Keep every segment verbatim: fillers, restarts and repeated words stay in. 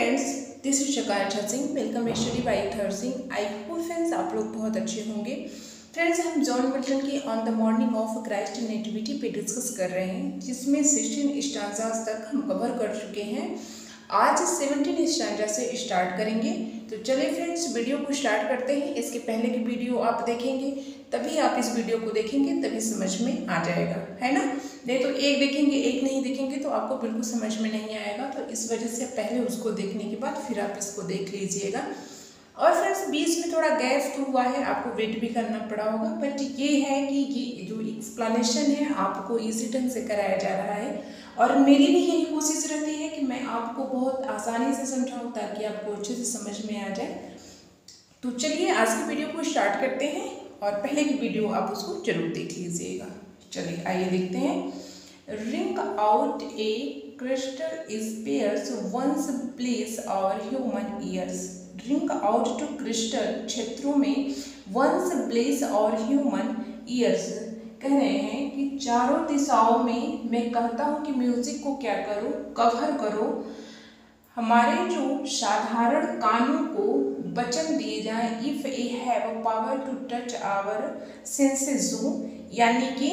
Friends, this is Shakanksha Singh. Welcome study by थर सिंह। आई hope friends आप लोग बहुत अच्छे होंगे। फ्रेंड्स, हम जॉन मिल्टन की on the morning of Christ nativity पे डिस्कस कर रहे हैं, जिसमें सिक्सटीन स्टांजास तक हम कवर कर चुके हैं। आज सेवनटीन स्टांजा से स्टार्ट करेंगे। तो चलिए फ्रेंड्स, वीडियो को स्टार्ट करते हैं। इसके पहले की वीडियो आप देखेंगे, तभी आप इस वीडियो को देखेंगे, तभी समझ में आ जाएगा, है ना। नहीं तो एक देखेंगे एक नहीं देखेंगे तो आपको बिल्कुल समझ में नहीं आएगा। तो इस वजह से पहले उसको देखने के बाद फिर आप इसको देख लीजिएगा। और फ्रेंड्स, बीच में थोड़ा गैप हुआ है, आपको वेट भी करना पड़ा होगा, बट ये है कि ये जो एक्सप्लेनेशन है आपको इजी ढंग से कराया जा रहा है। और मेरी भी यही कोशिश रहती है कि मैं आपको बहुत आसानी से समझाऊं ताकि आपको अच्छे से समझ में आ जाए। तो चलिए आज की वीडियो को स्टार्ट करते हैं, और पहले की वीडियो आप उसको जरूर देख लीजिएगा। चलिए आइए देखते हैं। Ring out a crystal spheres once place our human ears. Ring out to crystal क्षेत्रों में once place our human ears कह रहे हैं कि चारों दिशाओं में मैं कहता हूँ कि म्यूजिक को क्या करो, कवर करो। हमारे जो साधारण कानों को वचन दिए जाए, if a have power to touch our senses, यानी कि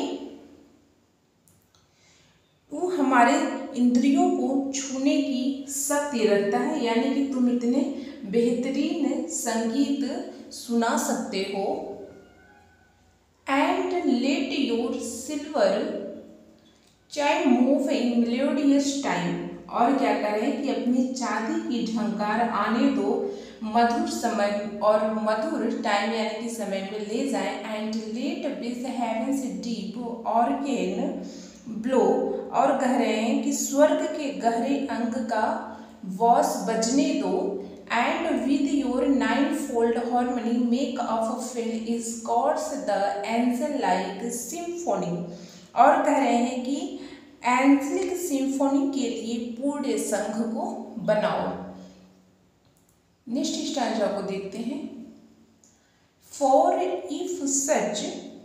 वो हमारे इंद्रियों को छूने की शक्ति रखता है, यानी कि तुम इतने बेहतरीन संगीत सुना सकते हो। And let your silver chime move in melodious time, और क्या करें कि अपनी चांदी की झंकार आने दो, मधुर समय और मधुर टाइम यानी कि समय में ले जाएं। And let bass heavens deep organ blow, और कह रहे हैं कि स्वर्ग के गहरे अंग का वॉस बजने दो। And with your ninefold harmony make of fill is gods the angel like symphony, और कह रहे हैं कि एंजलिक सिम्फोनी के लिए पूरे संघ को बनाओ। नेक्स्ट स्टांजा को देखते हैं। For if such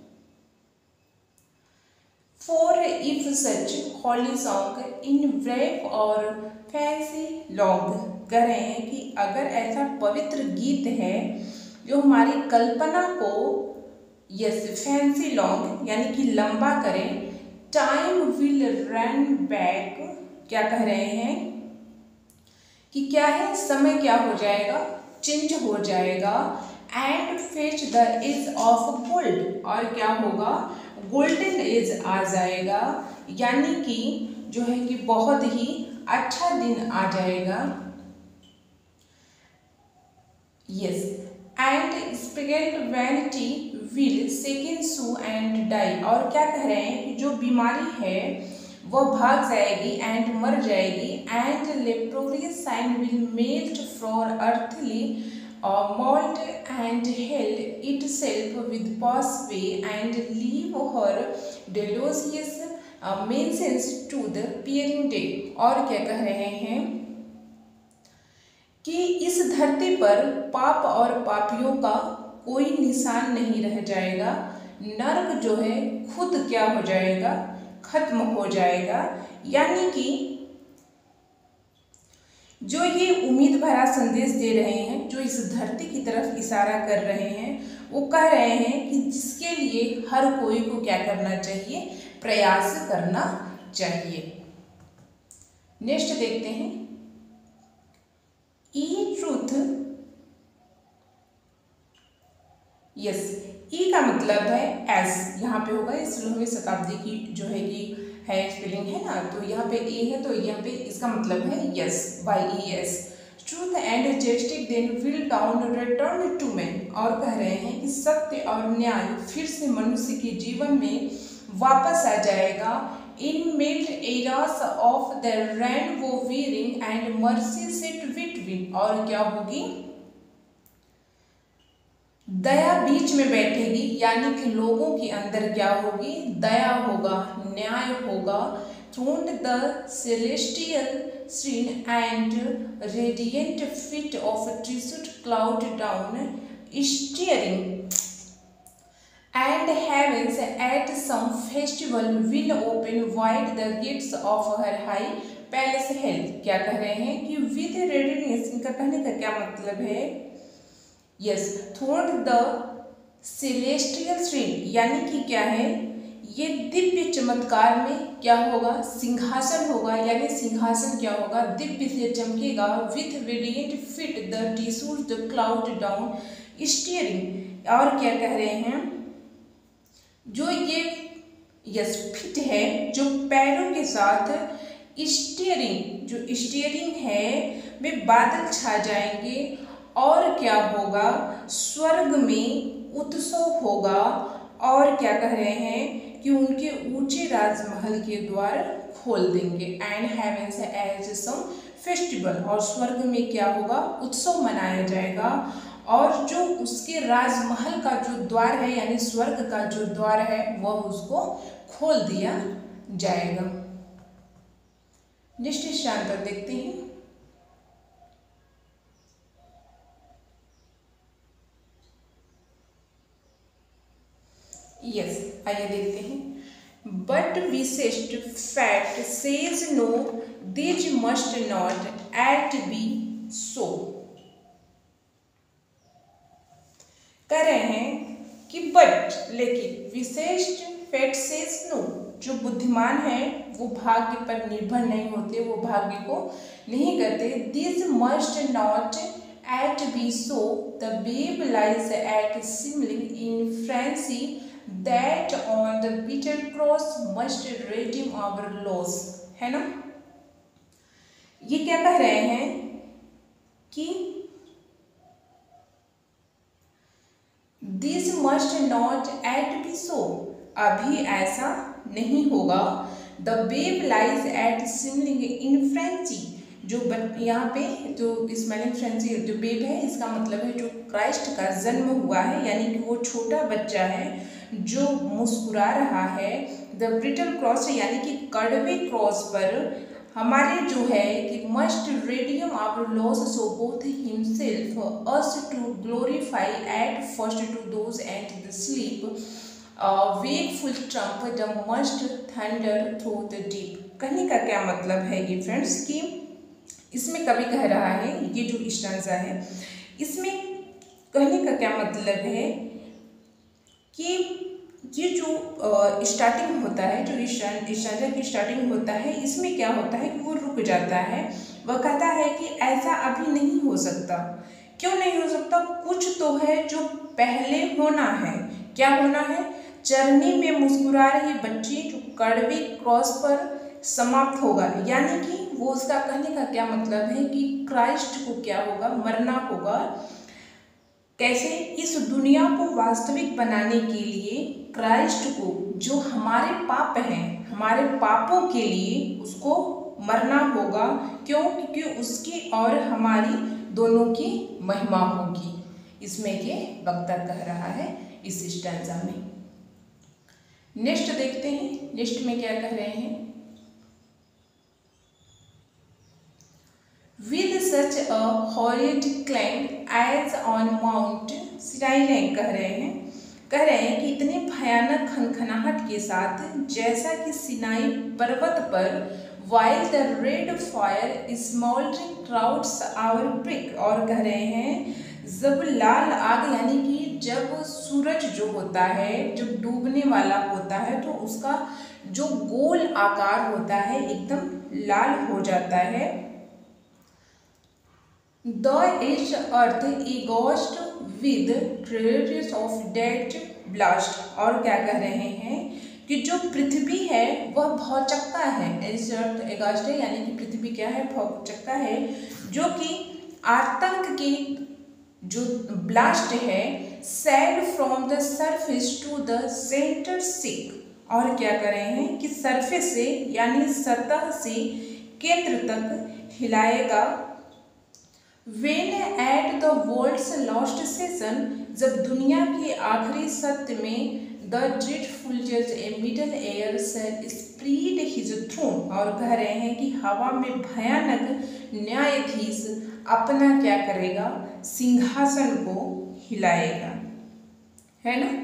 for if such holy song in brave our fancy long, कह रहे हैं कि अगर ऐसा पवित्र गीत है जो हमारी कल्पना को यस फैंसी लॉन्ग यानी कि लंबा करें, टाइम विल रन बैक, क्या कह रहे हैं कि क्या है, समय क्या हो जाएगा, चेंज हो जाएगा। And fetch the age of gold, और क्या होगा, गोल्डन एज आ जाएगा, यानी कि जो है कि बहुत ही अच्छा दिन आ जाएगा। Yes, and spirit vanity will second sue and die, और क्या कह रहे हैं कि जो बीमारी है वह भाग जाएगी एंड मर जाएगी। And leprous sign will melt from earthly mould and held itself with pass way and leave her dolorous mansions to the peering day, और क्या कह रहे हैं कि इस धरती पर पाप और पापियों का कोई निशान नहीं रह जाएगा। नर्क जो है खुद क्या हो जाएगा, खत्म हो जाएगा। यानी कि जो ये उम्मीद भरा संदेश दे रहे हैं, जो इस धरती की तरफ इशारा कर रहे हैं, वो कह रहे हैं कि जिसके लिए हर कोई को क्या करना चाहिए, प्रयास करना चाहिए। नेक्स्ट देखते हैं। ई ट्रूथ, यस, ई का मतलब है एस, यहाँ पे होगा ये सोलहवीं शताब्दी की जो है कि है स्पेलिंग है ना, तो यहाँ पे ए है तो यहाँ पे इसका मतलब है yes, Y E S. Truth and justice then will down return to man, और कह रहे हैं कि सत्य और न्याय फिर से मनुष्य के जीवन में वापस आ जाएगा। In mid eras of the rainbow veering and mercy sit between, और क्या होगी, दया बीच में बैठेगी, यानी कि लोगों के अंदर क्या होगी, दया होगा, न्याय होगा। Throned the celestial scene and radiant feet of tissued cloud down steering and heavens at some festival will open wide the gates of her high palace health, क्या कह रहे हैं कि विद रेडीनेस इसका कहने का क्या मतलब है, यस, थ्रोट द सेलेस्टियल श्रेणी, यानी कि क्या है, ये दिव्य चमत्कार में क्या होगा, सिंहासन होगा, यानी सिंहासन क्या होगा, दिव्य से चमकेगा, with radiant fit the tissues the cloud down steering. और क्या कह रहे हैं, जो ये यस फिट है, जो पैरों के साथ स्टीयरिंग, जो स्टीयरिंग है में बादल छा जाएंगे, और क्या होगा, स्वर्ग में उत्सव होगा, और क्या कह रहे हैं कि उनके ऊंचे राजमहल के द्वार खोल देंगे, and heavens as some festival, और स्वर्ग में क्या होगा, उत्सव मनाया जाएगा, और जो उसके राजमहल का जो द्वार है, यानी स्वर्ग का जो द्वार है, वह उसको खोल दिया जाएगा। नेक्स्ट शांतर देखते हैं। यस, आइए देखते हैं। बट विशिष्ट fact says no, this must not at be so. कह रहे हैं कि बट, लेकिन विशिष्ट फैक्ट सेज नो, जो बुद्धिमान है वो भाग्य पर निर्भर नहीं होते, वो भाग्य को नहीं करते। This must not at be so, the babe lies at smiling in frenzy, that on the bitter cross must redeem our loss, है ना। ये क्या कह रहे हैं कि this must not at be so, अभी ऐसा नहीं होगा। the babe lies at simmering in frenzy, जो यहाँ पे जो स्मेलिंग फ्रेंसी, जो बेब है, इसका मतलब है जो क्राइस्ट का जन्म हुआ है, यानी कि वो छोटा बच्चा है जो मुस्कुरा रहा है। द ब्रिटल क्रॉस, यानी कि कड़वे क्रॉस पर हमारे जो है कि must redeem our loss, so both himself us to glorify at first to those and the sleep, wakeful trump the must thunder through the deep. कहने का क्या मतलब है ये फ्रेंड्स, कि इसमें कवि कह रहा है, ये जो स्टैंजा है, इसमें कहने का क्या मतलब है कि ये जो स्टार्टिंग होता है, जो स्टैंजा की स्टार्टिंग होता है, इसमें क्या होता है कि वो रुक जाता है। वह कहता है कि ऐसा अभी नहीं हो सकता। क्यों नहीं हो सकता? कुछ तो है जो पहले होना है। क्या होना है? चरनी में मुस्कुरा रही बच्ची जो कड़वी क्रॉस पर समाप्त होगा, यानी कि वो उसका कहने का क्या मतलब है कि क्राइस्ट को क्या होगा, मरना होगा। कैसे? इस दुनिया को वास्तविक बनाने के लिए क्राइस्ट को, जो हमारे पाप हैं, हमारे पापों के लिए उसको मरना होगा। क्यों? क्योंकि उसकी और हमारी दोनों की महिमा होगी। इसमें ये वक्ता कह रहा है इस स्टैंजा में। नेक्स्ट देखते हैं, नेक्स्ट में क्या कह रहे हैं। With such a horrid clang as on Mount Sinai, कह रहे हैं कह रहे हैं कि इतने भयानक खनखनाहट के साथ, जैसा कि सिनाई पर्वत पर, while the red fire smoldering clouds our brick, और कह रहे हैं जब लाल आग, यानी कि जब सूरज जो होता है, जब डूबने वाला होता है, तो उसका जो गोल आकार होता है एकदम लाल हो जाता है। The earth engulfed with traces of dead blast, और क्या कह रहे हैं कि जो पृथ्वी है वह भौचक्का है। अर्थ एगॉस्ट है, यानी कि पृथ्वी क्या है? भौचक्का है, जो कि आतंक की जो ब्लास्ट है, sad from the surface to the centre sick, और क्या कर रहे हैं कि सरफेस से, यानी सतह से केंद्र तक हिलाएगा। When at the world's last session, जब दुनिया के आखिरी सत्य में, the dreadful judge a middle air shall spread his throne, और कह रहे हैं कि हवा में भयानक न्यायाधीश अपना क्या करेगा? सिंहासन को हिलाएगा, है ना।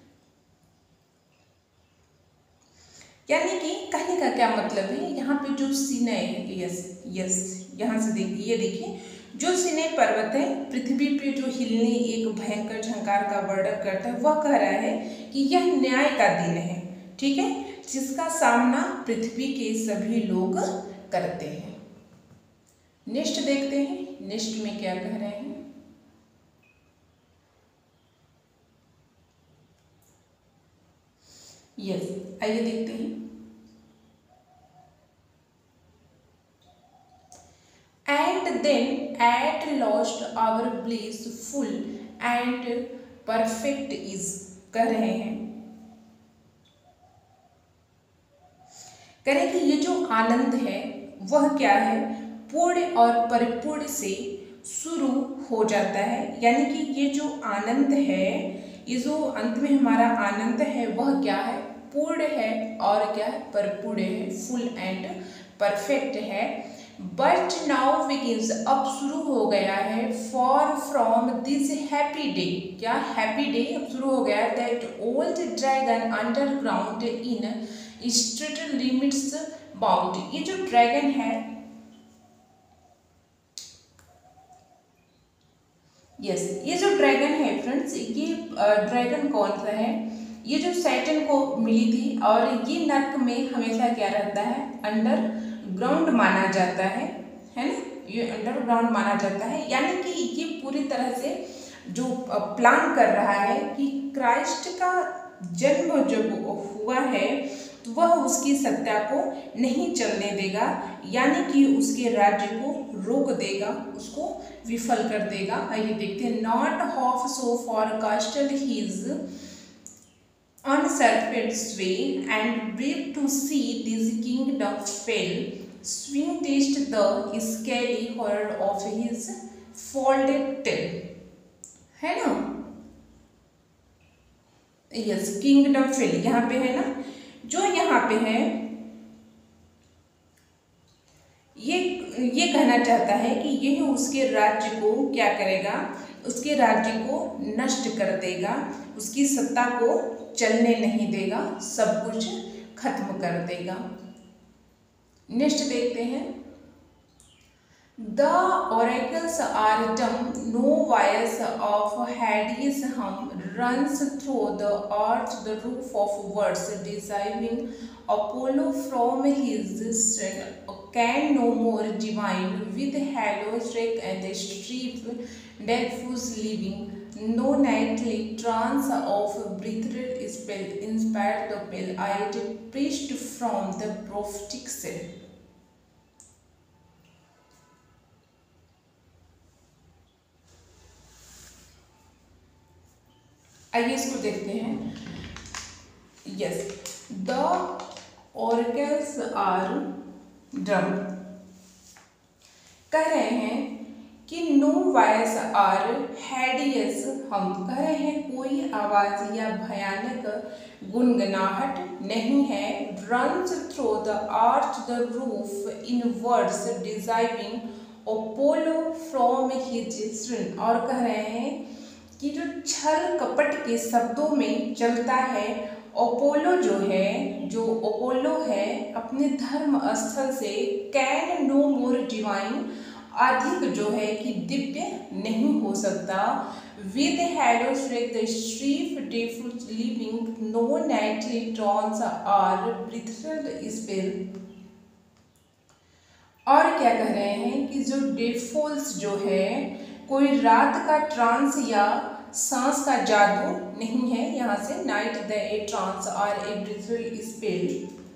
यानी कि कहने का क्या मतलब है, यहाँ पे जो सीने है, यस यस यहाँ से देखिए, ये देखिए जो सिने पर्वत है पृथ्वी पे जो हिलने एक भयंकर झंकार का वर्णन करता है, वह कह रहा है कि यह न्याय का दिन है, ठीक है, जिसका सामना पृथ्वी के सभी लोग करते हैं। नेक्स्ट देखते हैं, नेक्स्ट में क्या कह रहे हैं। यस, आइए देखते हैं। And then at last our bliss full and perfect is, कह रहे हैं, कह रहे कि ये जो आनंद है वह क्या है, पूर्ण और परिपूर्ण से शुरू हो जाता है। यानी कि ये जो आनंद है, ये जो अंत में हमारा आनंद है वह क्या है, पूर्ण है और क्या है, परिपूर्ण है, फुल एंड परफेक्ट है। बट नाउ बिगिंस, अब शुरू हो गया है, for from this happy day, क्या हैप्पी डे अब शुरू हो गया, that old dragon underground in strict limits bound. ये जो ड्रैगन है, यस yes, ये जो ड्रैगन है फ्रेंड्स, ये ड्रैगन कौन सा है, ये जो सैटर्न को मिली थी, और ये नर्क में हमेशा क्या रहता है, अंडर ग्राउंड माना जाता है, है ना, ये अंडरग्राउंड माना जाता है। यानी कि ये पूरी तरह से जो प्लान कर रहा है कि क्राइस्ट का जन्म जब हुआ है तो वह उसकी सत्ता को नहीं चलने देगा, यानी कि उसके राज्य को रोक देगा, उसको विफल कर देगा। आइए देखते हैं। Not half so for castle his usurped sway and brave to see this kingdom fail, swing taste the scaly horror of his folded tail, है ना, यस, किंगडम फेल यहाँ पे है ना, जो यहाँ पे है ये ये कहना चाहता है कि यह उसके राज्य को क्या करेगा, उसके राज्य को नष्ट कर देगा, उसकी सत्ता को चलने नहीं देगा, सब कुछ खत्म कर देगा। नेक्स्ट देखते हैं। The oracles are dumb, no voice of Hades hum runs through the earth, the roof of words, deceiving Apollo from his strength, can no more divine with halo strike and strip deathful living, no nightly trance of breathed spell inspired the pale-eyed priest from the prophetic cell। आइए इसको देखते हैं। Yes, the oracles are dumb, कह रहे हैं कि no voice are हैडियस हम, कह रहे हैं कोई आवाज या भयानक गुनगुनाहट नहीं है, runs through the earth the roof in words deceiving Apollo from his strength, और कह रहे हैं कि जो छल कपट के शब्दों में चलता है, अपोलो जो है, जो अपोलो है अपने धर्म स्थल से, कैन नो मोर डिवाइन, अधिक जो है कि दिव्य नहीं हो सकता, with hello streak the strife doleful living, no nightly trance or breathed spell, और क्या कह रहे हैं कि जो डेफोल्स जो है कोई रात का ट्रांस या सांस का जादू नहीं है, यहाँ से night the a trance or a breathed spell,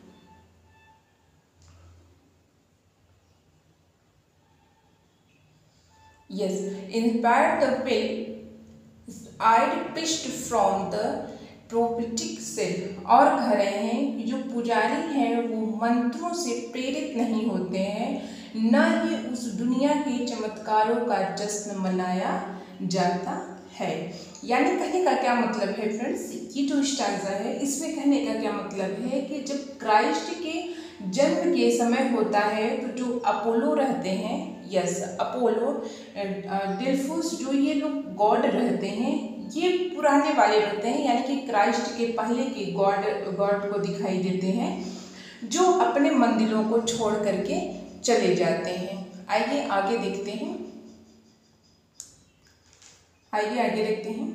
yes, inspired the pale eyed priest from the prophetic cell, और कह रहे हैं कि जो पुजारी हैं वो मंत्रों से प्रेरित नहीं होते हैं, न ही उस दुनिया के चमत्कारों का जश्न मनाया जाता है। यानी कहने का क्या मतलब है फ्रेंड्स, ये जो स्टांजा है इसमें कहने का क्या मतलब है कि जब क्राइस्ट के जन्म के समय होता है तो जो अपोलो रहते हैं, यस अपोलो डेल्फोस, जो ये लोग गॉड रहते हैं, ये पुराने वाले रहते हैं, यानी कि क्राइस्ट के पहले के गॉड गॉड को दिखाई देते हैं, जो अपने मंदिरों को छोड़ करके चले जाते हैं। आइए आगे देखते हैं। आइए आगे देखते हैं।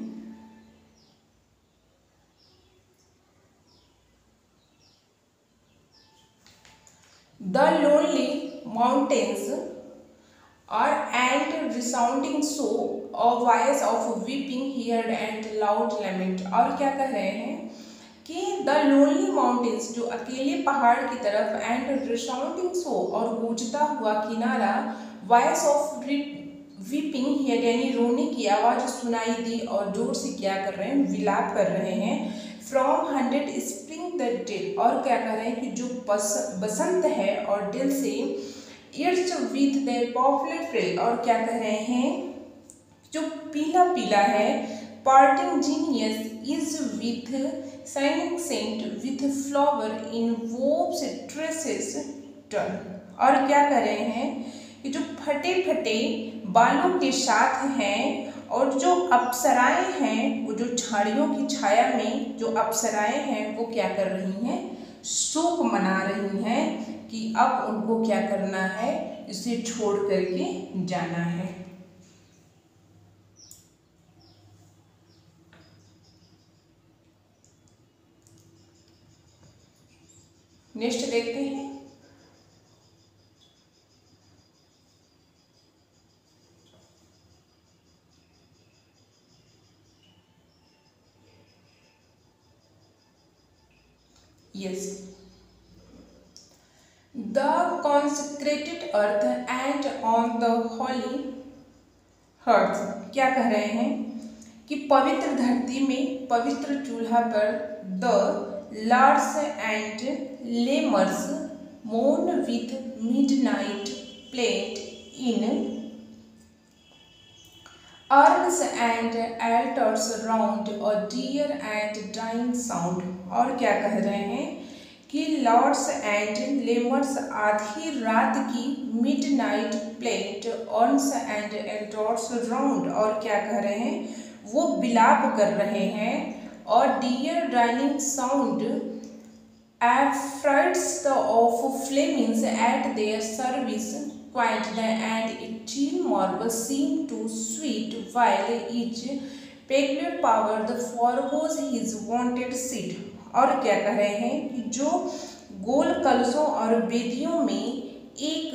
The lonely mountains are and resounding so a voice of weeping heard and loud lament। और क्या कह रहे हैं कि द लोनली माउंटेन्स, जो अकेले पहाड़ की तरफ, एंड रिसाउंडिंग सो, और गूंजता हुआ किनारा, वॉइस ऑफ वीपिंग हियर, यानी रोने की आवाज़ सुनाई दी, और जोर से क्या कर रहे हैं, विलाप कर रहे हैं। From hundred spring the dale, और क्या कह रहे हैं कि जो बस बसंत है और दिल से, its with the popular frail, और क्या कह रहे हैं जो पीला पीला है, parting genius is with shining sent with flower in vows tresses turn, और क्या कह रहे हैं कि जो फटे फटे बालों के साथ हैं, और जो अप्सराएं हैं, वो जो झाड़ियों की छाया में जो अप्सराएं हैं, वो क्या कर रही हैं, शोक मना रही हैं कि अब उनको क्या करना है, इसे छोड़ करके जाना है। नेक्स्ट देखते हैं। Yes, the consecrated earth and on the holy hearth, क्या कह रहे हैं कि पवित्र धरती में, पवित्र चूल्हा पर, the lars and lemurs moan with midnight plate in urns and altars round a dear and dying sound, और क्या कह रहे हैं कि लॉर्ड्स एंड लेमर्स आधी रात की midnight plate urns and altars round, और क्या कह रहे हैं, वो बिलाप कर रहे हैं, और dear dining sound affrights the off flamens at their service quite the and eaten marble seem to sweet while each peculiar power the forgoes his wanted seat, और क्या कह रहे हैं कि जो गोल कलशों और वेदियों में एक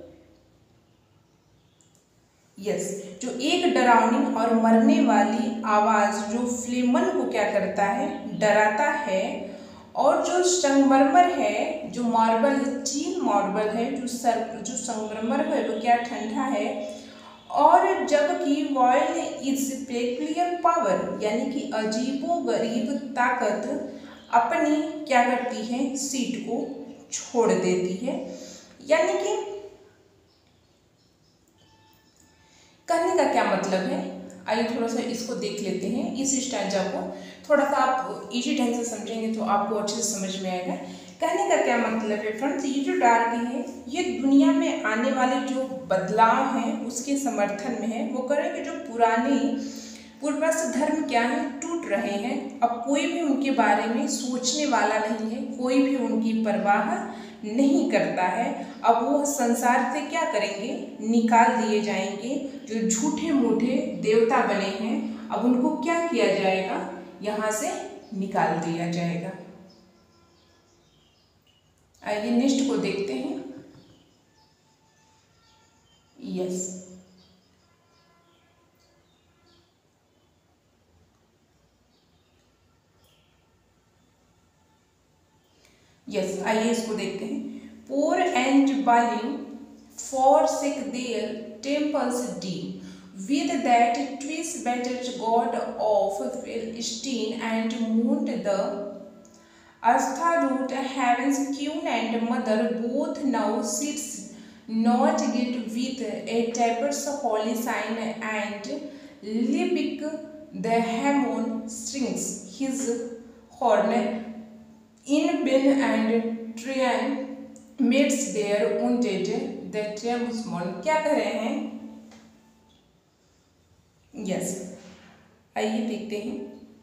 यस yes, जो एक डरावनी और मरने वाली आवाज जो फ्लेमन को क्या करता है, डराता है, और जो संगमरमर है, जो मार्बल है, चीन मार्बल है, जो सर जो संगमरमर है वो क्या ठंडा है, और जबकि वॉइल इज पेक्युलियर पावर, यानी कि अजीबो गरीब ताकत अपनी क्या करती है, सीट को छोड़ देती है। यानी कि कहने का क्या मतलब है, आइए थोड़ा सा इसको देख लेते हैं। इस स्टैंजा को थोड़ा सा आप इजी ढंग से समझेंगे तो आपको अच्छे से समझ में आएगा। कहने का क्या मतलब है फ्रेंड्स, ये जो डार्क है ये दुनिया में आने वाले जो बदलाव हैं उसके समर्थन में है। वो करें कि जो पुराने पूर्वज धर्म क्या है, टूट रहे हैं, अब कोई भी उनके बारे में सोचने वाला नहीं है, कोई भी उनकी परवाह नहीं करता है। अब वो संसार से क्या करेंगे, निकाल दिए जाएंगे। जो झूठे मूठे देवता बने हैं अब उनको क्या किया जाएगा, यहाँ से निकाल दिया जाएगा। आइए नेक्स्ट को देखते हैं। यस यस आइए इसको देखते हैं। Peor and Baalim forsake their temples deep, with that twice battered god of Philistine and mourned the Astharoth, heaven's queen and mother, both now sits not yet with a taper's holy sign, and Libic the Hammon strings his horn in Ben and Trian meets their wounded the Triumphs। क्या कह रहे हैं, yes आइए देखते हैं।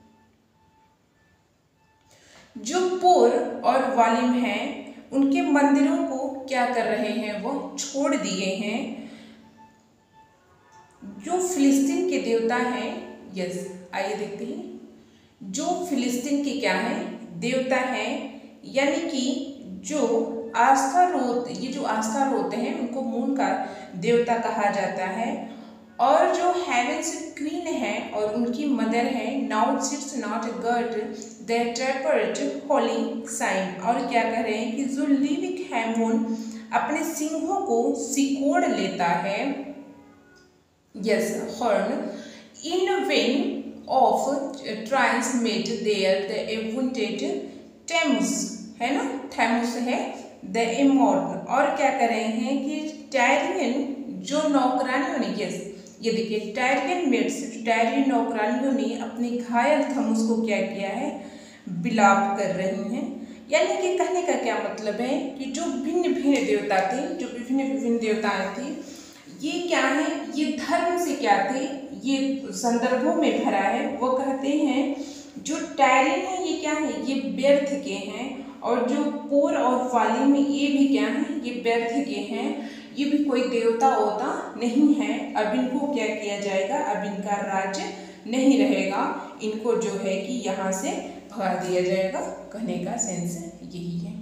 जो पोर और वालिम हैं उनके मंदिरों को क्या कर रहे हैं, वो छोड़ दिए हैं। जो फिलिस्तीन के देवता हैं यस, आइए देखते हैं। जो फिलिस्तीन के क्या है, देवता हैं, यानी कि जो आस्था रोत ये जो आस्था रोते हैं उनको मून का देवता कहा जाता है। और जो हेवेंस क्वीन है और उनकी मदर है, now sits not god the tapered holy sign. और क्या कह रहे हैं कि जो लिविक हैमोन अपने सिंहों को सिकोड़ लेता है, yes, horn in vain of transmit their the vaunted Thammuz, है ना, थैमुस है द इमॉर्टल। और क्या कर रहे हैं कि टायरियन जो नौकरानियों ने, यस, ये देखिए टायरियन मेड्स, टायरियन नौकरानियों ने अपने घायल थमुस को क्या किया है, विलाप कर रही हैं। यानी कि कहने का क्या मतलब है कि जो भिन्न भिन्न देवता थे, जो विभिन्न विभिन्न देवताएं थी, ये क्या है, ये धर्म से क्या थे, ये संदर्भों में भरा है। वो कहते हैं जो टायरियन है ये क्या है, ये व्यर्थ के हैं, और जो पोर और फाली में ये भी क्या है, ये व्यर्थ के हैं, ये भी कोई देवता होता नहीं है। अब इनको क्या किया जाएगा, अब इनका राज्य नहीं रहेगा, इनको जो है कि यहाँ से भगा दिया जाएगा। कहने का सेंस यही है।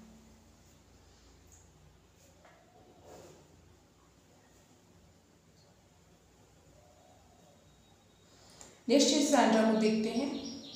नेक्स्ट इस आंसर को देखते हैं।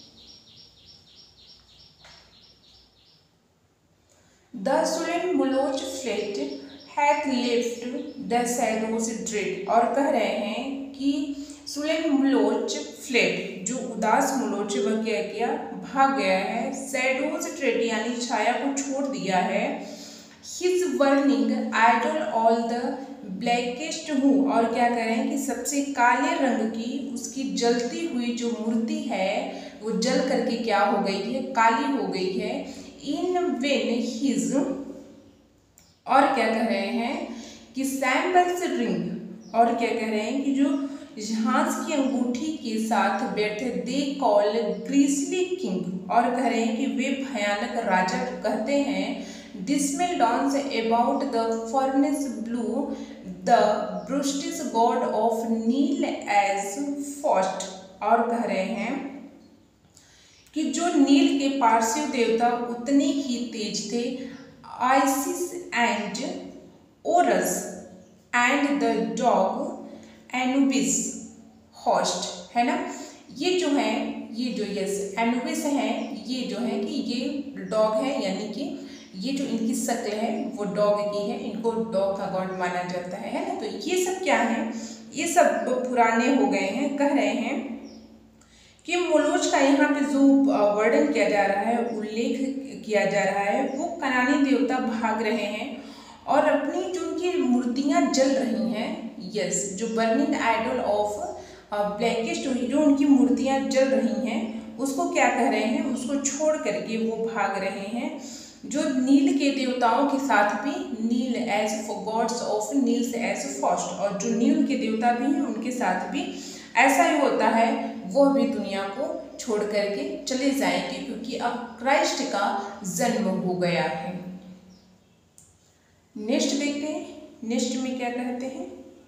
The sullen Moloch fled hath lift the shadows dread. और कह रहे हैं कि सुलेन मुलोच फ्लेट, जो उदास मुलोच वह क्या किया, भाग गया है, सैडोज ड्रेड यानी छाया को छोड़ दिया है, his warning idol all the blackest hue. और क्या कह रहे हैं कि सबसे काले रंग की उसकी जलती हुई जो मूर्ति है वो जल करके क्या हो गई है, काली हो गई है। इन वेन हिज, और क्या कह रहे हैं कि सैम्बल्स रिंग, और क्या कह रहे हैं कि जो झांस की अंगूठी के साथ बैठे, दे कॉल ग्रीसली किंग। और कह रहे हैं कि वे भयानक राजा कहते हैं, dismal dance about the furnace blue the brutish god of Nile as first. और कह रहे हैं कि जो नील के पार्थिव देवता उतने ही तेज थे, Isis and Orus and the dog Anubis host, है ना। ये जो है, ये जो यस एनुबिस है, ये जो है कि ये डॉग है, यानी कि ये जो इनकी शक्ल है वो डॉग की है, इनको डॉग का गॉड माना जाता है, है ना। तो ये सब क्या है, ये सब पुराने हो गए हैं। कह रहे हैं कि मुलोच का यहाँ पे जो वर्णन किया जा रहा है, उल्लेख किया जा रहा है, वो कनानी देवता भाग रहे हैं और अपनी जो उनकी मूर्तियाँ जल रही हैं, यस, जो बर्निंग आइडल ऑफ ब्लैकेस्ट, जो उनकी मूर्तियाँ जल रही हैं, उसको क्या कह रहे हैं, उसको छोड़ करके वो भाग रहे हैं। जो नील के देवताओं के साथ भी, Nile as for gods of Niles as first, और जो नील के देवता भी हैं उनके साथ भी ऐसा ही होता है, वो भी दुनिया को छोड़ करके चले जाएंगे, क्योंकि अब क्राइस्ट का जन्म हो गया है। नेक्स्ट देखते हैं, नेक्स्ट में क्या कहते हैं।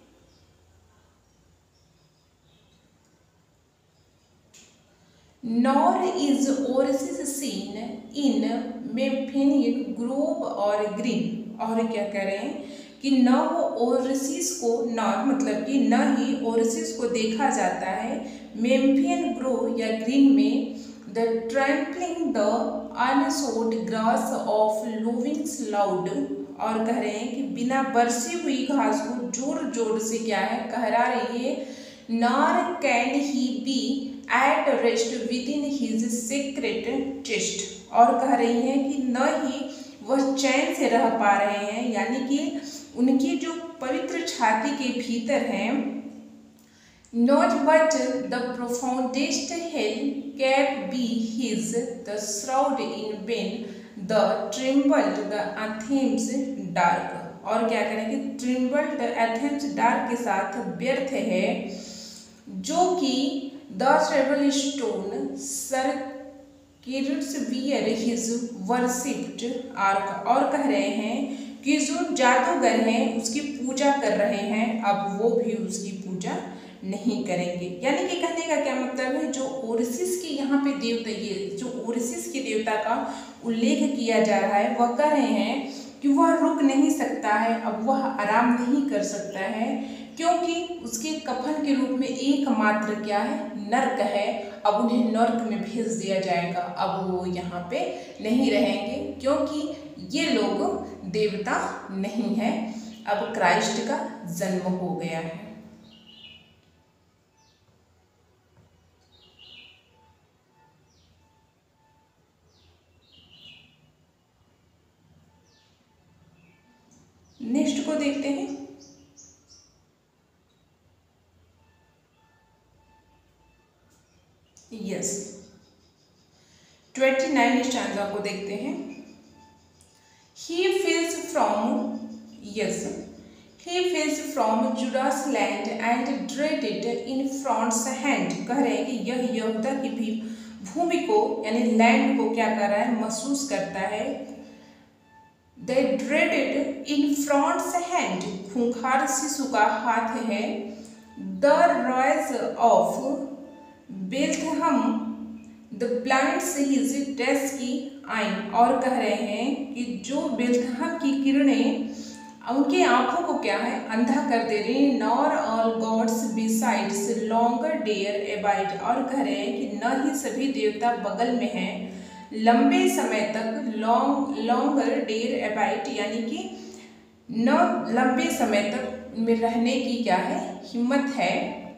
Nor is Osiris seen in Memphian grove or green. और क्या कह रहे हैं कि न वो ओरसिस को, नॉर मतलब कि न ही ओरसिस को देखा जाता है मेम्फियन ग्रोव या ग्रीन में, the trampling the unsowed grass of lowings loud. और कह रहे हैं कि बिना बरसी हुई घास को जोर जोर से क्या है, कहरा रही है। Nor can he be at rest within his secret chest. और कह रही हैं कि न ही वह चैन से रह पा रहे हैं, यानी कि उनकी जो पवित्र छाती के भीतर हैं, not but the profoundest hell cap be his the shroud in vain the timbrelled the anthems dark. और क्या करें कि ट्रिम्बल्ड द एथेम्स डार्क के साथ व्यर्थ है, जो कि the treble stone sir kids wear his worshipped ark. और कह रहे हैं कि जो जादूगर हैं उसकी पूजा कर रहे हैं, अब वो भी उसकी पूजा नहीं करेंगे। यानी कि कहने का क्या मतलब है, जो ओरसिस के यहाँ पे देवता, ये जो ओरसिस के देवता का उल्लेख किया जा रहा है, वह कह रहे हैं कि वह रुक नहीं सकता है, अब वह आराम नहीं कर सकता है, क्योंकि उसके कफन के रूप में एकमात्र क्या है, नर्क है। अब उन्हें नर्क में भेज दिया जाएगा, अब वो यहाँ पे नहीं रहेंगे, क्योंकि ये लोग देवता नहीं है। अब क्राइस्ट का जन्म हो गया है। नेक्स्ट को देखते हैं। यस, ट्वेंटी नाइन स्टैंजा को देखते हैं। He feels from yes he feels from Judas land and dreaded in fronts hand. कह रहे हैं कि यह यहूदा की भी भूमि को यानी लैंड को क्या कर रहा है, महसूस करता है। They dreaded in front's hand, खूंखार शिशु का हाथ है। The rise of Bethlehem, the plants his dusky eye, और कह रहे हैं कि जो बेथलहम की किरणें उनकी आंखों को क्या है, अंधा कर दे रही। Nor all gods besides longer dare abide, और कह रहे हैं कि न ही सभी देवता बगल में हैं लंबे समय तक, लॉन्ग लॉन्गर डेयर एबाइट, यानी कि न लंबे समय तक में रहने की क्या है, हिम्मत है।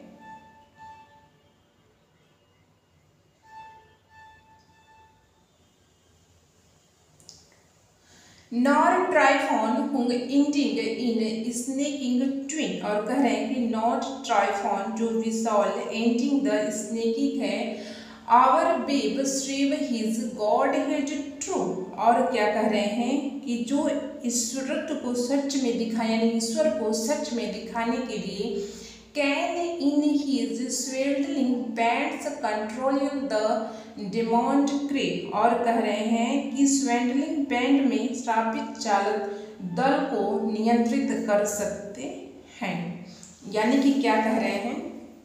Nor Typhon hung ending in snaking twin, और कह रहे हैं कि नॉट ट्राइफॉन जो विशाल एंडिंग द स्नेकिंग है, our babe shrive his god head true, और क्या कह रहे हैं कि जो ईश्वरत्व को सच में दिखाया, यानी ईश्वर को सच में दिखाने के लिए can in his swaddling bands controlling the damned crew, और कह रहे हैं कि स्वेल्डलिंग बैंड में स्थापित चालक दल को नियंत्रित कर सकते हैं। यानी कि क्या कह रहे हैं,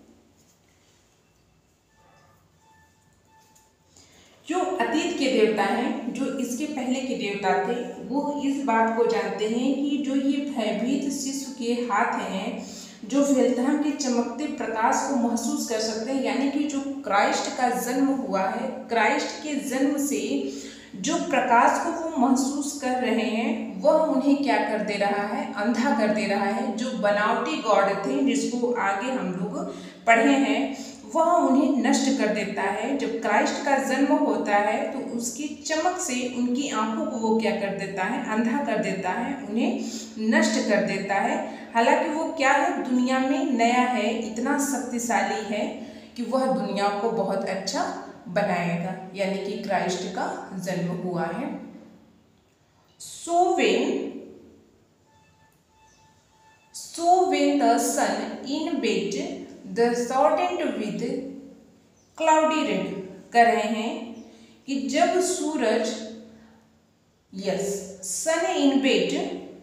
जो अतीत के देवता हैं, जो इसके पहले के देवता थे, वो इस बात को जानते हैं कि जो ये भयभीत शिशु के हाथ हैं, जो बेथलहम के चमकते प्रकाश को महसूस कर सकते हैं, यानी कि जो क्राइस्ट का जन्म हुआ है, क्राइस्ट के जन्म से जो प्रकाश को वो महसूस कर रहे हैं, वह उन्हें क्या कर दे रहा है, अंधा कर दे रहा है। जो बनावटी गॉड थे, जिसको आगे हम लोग पढ़े हैं, वह उन्हें नष्ट कर देता है। जब क्राइस्ट का जन्म होता है तो उसकी चमक से उनकी आंखों को वो क्या कर देता है, अंधा कर देता है, उन्हें नष्ट कर देता है। हालांकि वो क्या है, दुनिया में नया है, इतना शक्तिशाली है कि वह दुनिया को बहुत अच्छा बनाएगा। यानी कि क्राइस्ट का जन्म हुआ है। So when so when the sun in bed the shortened with cloudy red, कर रहे हैं कि जब सूरज, yes, sun in bed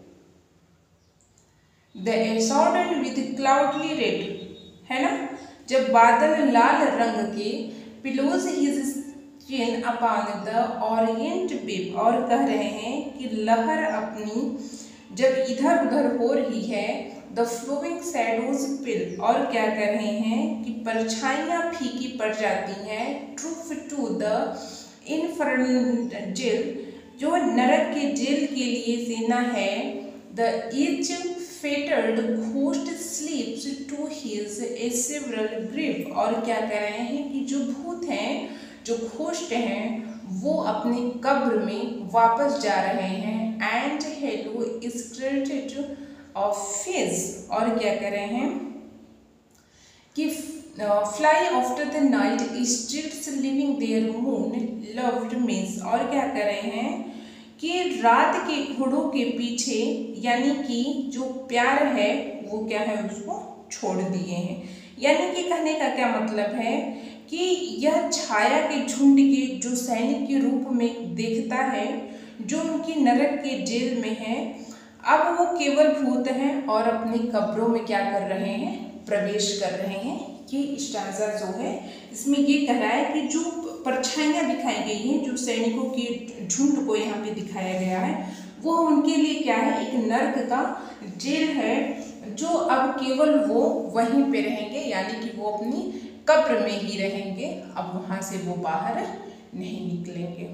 the shortened with cloudy red, है ना, जब बादल लाल रंग के pillows his chin upon the orient wave, और कह रहे हैं कि लहर अपनी जब इधर उधर हो रही है, द फ्लोइंग शैडोज पिल, और क्या कर रहे हैं कि परछाइयाँ फीकी पड़ जाती हैं। Troop to the infernal jail, जो नरक के जेल के लिए सेना है। The each fettered ghost slips to his a several grave, और क्या कह रहे हैं कि जो भूत हैं, जो घोस्ट हैं, वो अपने कब्र में वापस जा रहे हैं। And yellow is of fays, और क्या कह रहे हैं कि fly after the night steeds leaving their moon loved means, और क्या कह रहे हैं कि रात के घोड़ों के पीछे, यानी कि जो प्यार है वो क्या है, उसको छोड़ दिए हैं। यानी कि कहने का क्या मतलब है कि यह छाया के झुंड के जो सैनिक के रूप में देखता है, जो उनकी नरक के जेल में है, अब वो केवल भूत हैं और अपनी कब्रों में क्या कर रहे हैं, प्रवेश कर रहे हैं। ये स्टांजा जो है इसमें ये कह रहा है कि जो परछाइयाँ दिखाई गई हैं, जो सैनिकों के झुंड को यहाँ पे दिखाया गया है, वो उनके लिए क्या है, एक नर्क का जेल है, जो अब केवल वो वहीं पे रहेंगे, यानी कि वो अपनी कब्र में ही रहेंगे, अब वहाँ से वो बाहर नहीं निकलेंगे।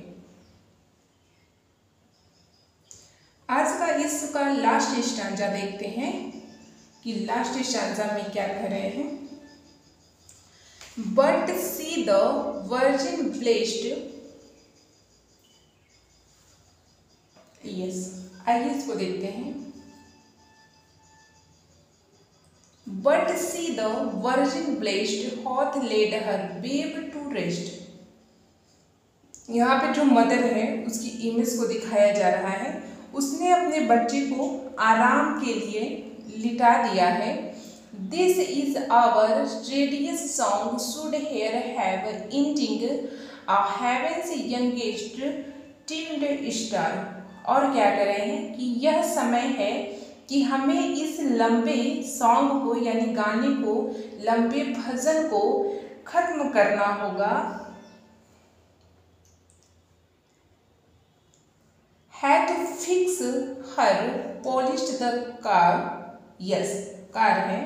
आज का इसका लास्ट स्टांजा देखते हैं कि लास्ट स्टांजा में क्या कह रहे हैं। But see the virgin blessed, yes आइए इसको देखते हैं। But see the virgin blessed hath laid her babe to rest. यहाँ पे जो मदर है उसकी इमेज को दिखाया जा रहा है, उसने अपने बच्चे को आराम के लिए लिटा दिया है। This is our tedious song should here have ending a heaven's youngest teemed star. और क्या कर रहे हैं कि यह समय है कि हमें इस लंबे सॉन्ग को यानी गाने को, लंबे भजन को खत्म करना होगा। Had to fix her polished the car, yes car है,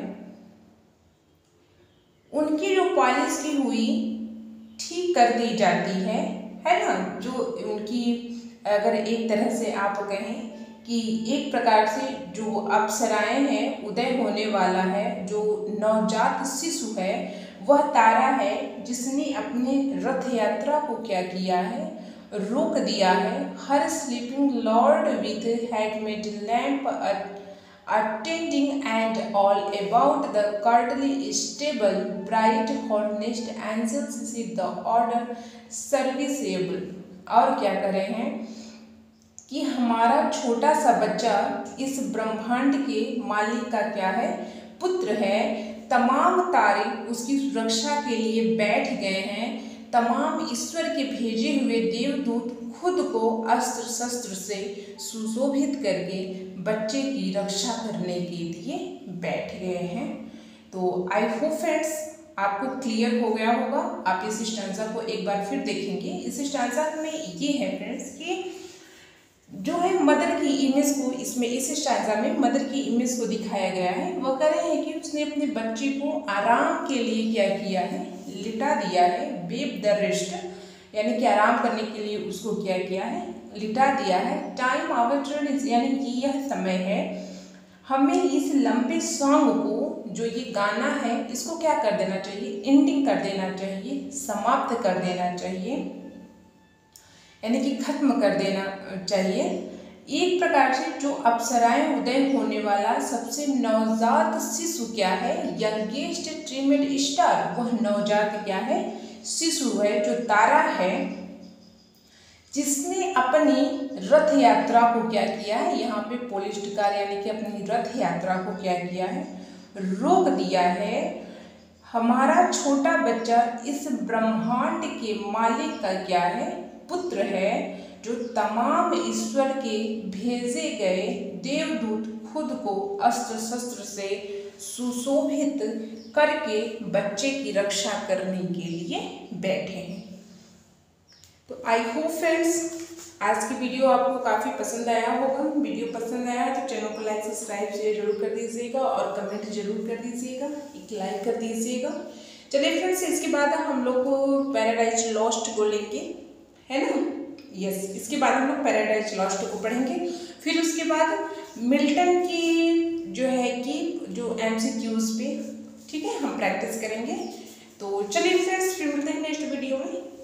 उनकी जो पॉलिश की हुई ठीक कर दी जाती है, है ना। जो उनकी अगर एक तरह से आप कहें कि एक प्रकार से जो अप्सराएं हैं, उदय होने वाला है, जो नवजात शिशु है, वह तारा है जिसने अपने रथ यात्रा को क्या किया है, रोक दिया है। Her sleeping lord with handmaid lamp attending and all about the courtly stable bright harnessed angels sit the order serviceable. और क्या कर रहे हैं कि हमारा छोटा सा बच्चा इस ब्रह्मांड के मालिक का क्या है, पुत्र है। तमाम तारे उसकी सुरक्षा के लिए बैठ गए हैं। तमाम ईश्वर के भेजे हुए देवदूत खुद को अस्त्र शस्त्र से सुशोभित करके बच्चे की रक्षा करने के लिए बैठ गए हैं। तो आई होप फ्रेंड्स आपको क्लियर हो गया होगा। आप इस स्टांजा को एक बार फिर देखेंगे। इस स्टांजा में ये है फ्रेंड्स कि जो है मदर की इमेज को, इसमें इस स्टांजा में मदर की इमेज को दिखाया गया है। वह कह रहे हैं कि उसने अपने बच्चे को आराम के लिए क्या किया है, लिटा दिया है। बेब द रेस्ट यानी कि आराम करने के लिए उसको क्या किया है, लिटा दिया है। टाइम आवर टर्न यानी कि यह समय है, हमें इस लंबे सॉन्ग को, जो ये गाना है, इसको क्या कर देना चाहिए, एंडिंग कर देना चाहिए, समाप्त कर देना चाहिए, यानी कि खत्म कर देना चाहिए। एक प्रकार से जो अप्सराएं उदय होने वाला सबसे नवजात शिशु क्या है, यंगेस्ट ट्रिमेड स्टार, वह नवजात क्या है, शिशु है, जो तारा है, जिसने अपनी रथ यात्रा को क्या किया है, यहाँ पे पोलिश्ड कार यानी कि अपनी रथ यात्रा को क्या किया है, रोक दिया है। हमारा छोटा बच्चा इस ब्रह्मांड के मालिक का क्या है, पुत्र है, जो तमाम ईश्वर के भेजे गए देवदूत खुद को अस्त्र शस्त्र से सुशोभित करके बच्चे की रक्षा करने के लिए बैठे हैं। तो आई होप फ्रेंड्स आज की वीडियो आपको काफ़ी पसंद आया होगा। वीडियो पसंद आया तो चैनल को लाइक सब्सक्राइब शेयर जरूर कर दीजिएगा और कमेंट जरूर कर दीजिएगा, एक लाइक कर दीजिएगा। चलिए फ्रेंड्स, इसके बाद हम लोग पैराडाइज लॉस्ट को लेंगे, है ना। यस, इसके बाद हम लोग पैराडाइज लॉस्ट को पढ़ेंगे। फिर उसके बाद मिल्टन की जो है कि जो एमसीक्यूज पे, ठीक है, हम प्रैक्टिस करेंगे। तो चलिए फ्रेंड्स, फिर मिलते हैं नेक्स्ट वीडियो में।